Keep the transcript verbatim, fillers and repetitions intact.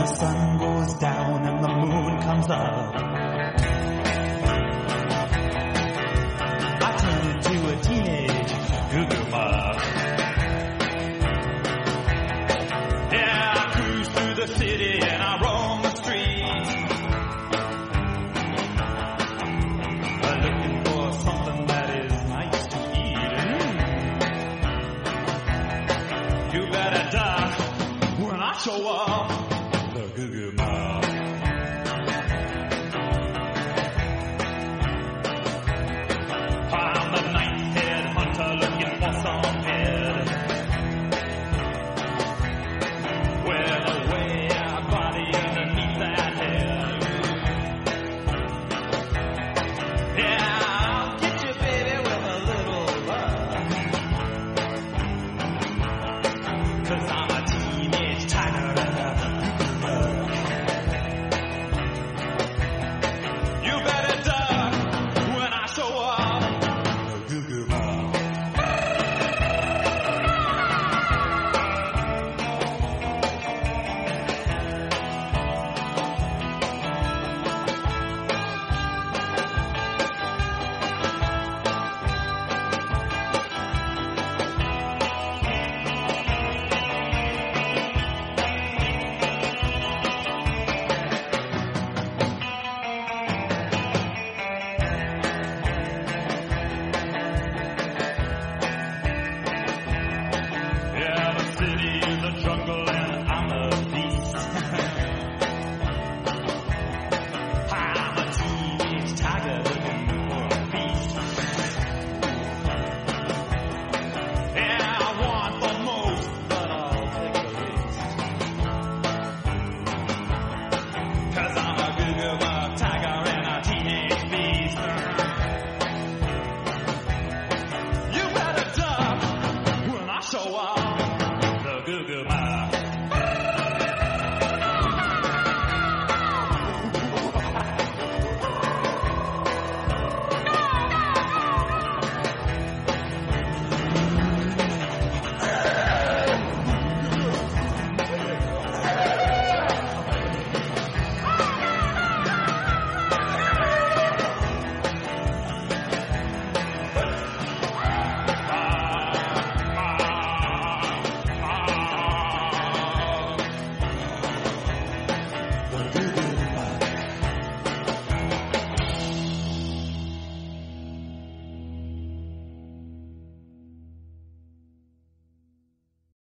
the sun goes down and the moon comes up, I turn into a teenage Goo Goo Muck. Yeah, I cruise through the city and I roam the streets, looking for something that is nice to eat. Mm. You better die when I show up, the Goo Goo Muck.